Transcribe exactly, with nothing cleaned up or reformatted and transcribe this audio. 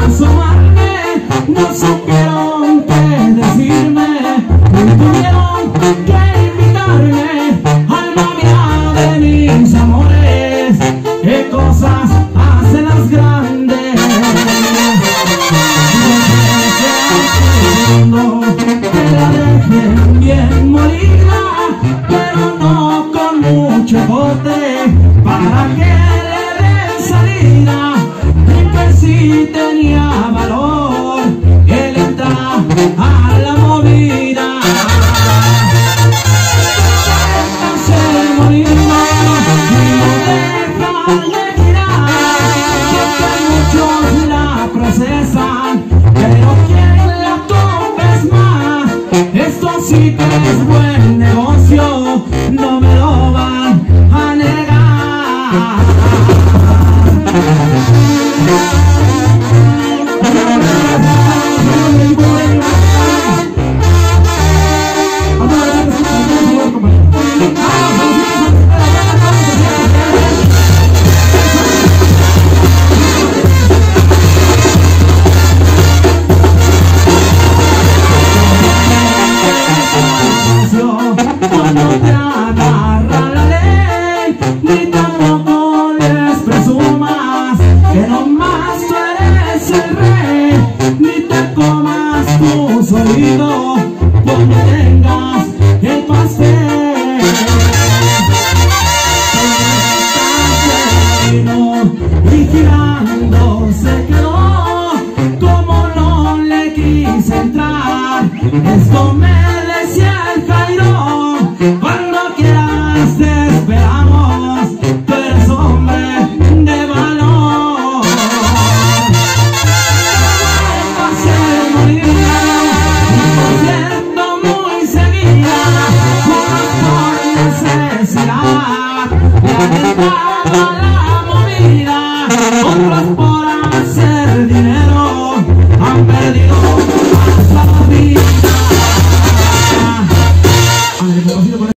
asomarme, no supieron qué decirme, tuvieron que invitarme al novia de mis amores. ¿Qué cosas hacen las grandes? Que la dejen bien molida, pero no con mucho bote, para que le den salida. Y que si tenía valor, él entra a la movida. Déjense morir y no dejan de girar, que muchos la procesan, pero quien la compra es más. Esto sí que es buen negocio, no me lo van a negar. No te agarra la ley, ni tampoco les presumas que nomás tú eres el rey, ni te comas tu solito cuando tengas el pastel. Y girando se quedó, como no le quise entrar. Esto me decía el Jairo: cuando quieras te esperamos, tú eres hombre de valor. Déjase morir, y por cierto muy seguida, por necesidad.